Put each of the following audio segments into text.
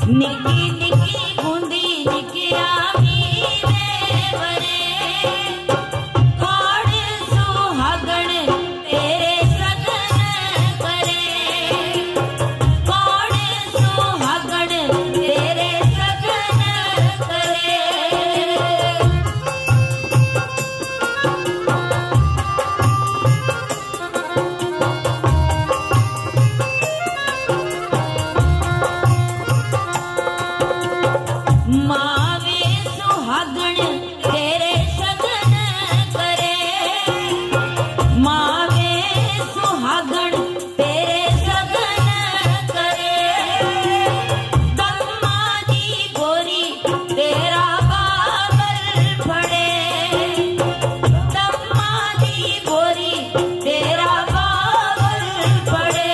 निकी निकी बूंदी निकिया मीरे वरे कौन सुहागण तेरे सगन करे कौन सुहागण तेरे सगन करे मावे सुहागण तेरे सगन करे मावे सुहागण तेरे सगन करे दम्मा दी गोरी तेरा बाबल फड़े दम्मा दी गोरी तेरा बाबल फड़े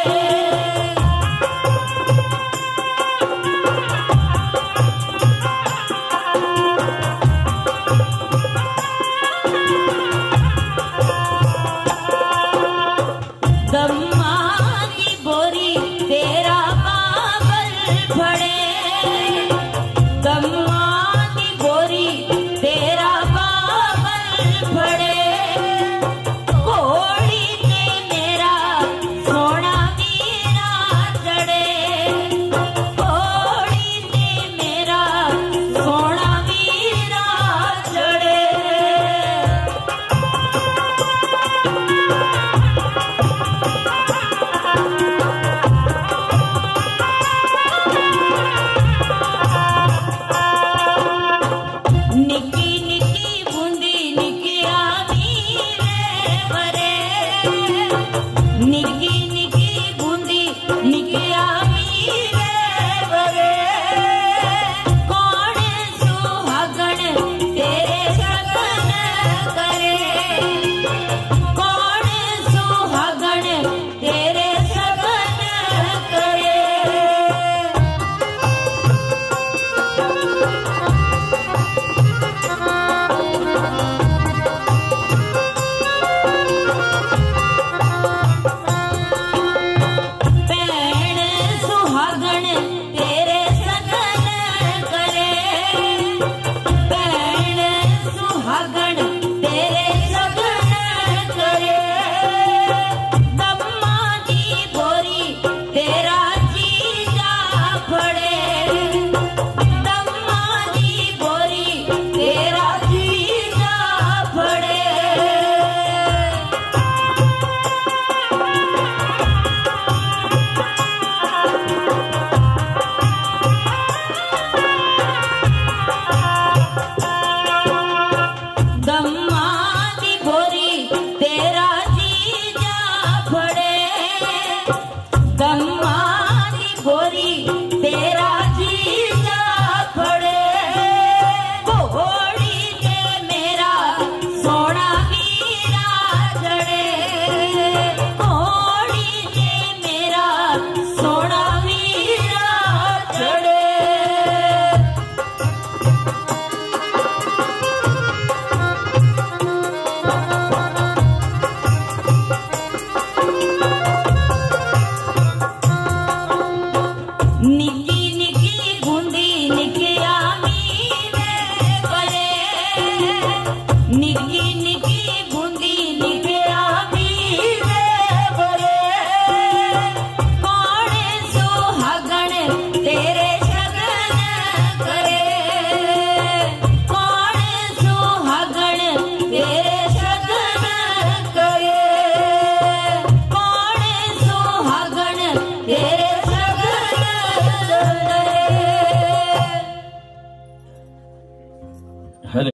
दम्मा की बोरी तेरा बाबल फड़े दम्मा की बोरी तेरा बाबल फड़े घोड़ी ने मेरा सोना वीरा चढ़े घोड़ी ने मेरा सोना वीरा चढ़े निकी निकी बूंदी निकिया मीरे वरे निकी निकी बूंदी निकिया मीरे वरे कौन सुहागण तेरे सगन करे कौन सुहागण तेरे सगन करे भैण सुहागण तेरे सगन करे भैण सुहागण तेरे सगन करे दम्मा दी बोरी तेरा जीजा फड़े दम्मा दी बोरी तेरा जीजा फड़े दम्मा दी बोरी तेरा जीजा फड़े दम्मा दी बोरी तेरा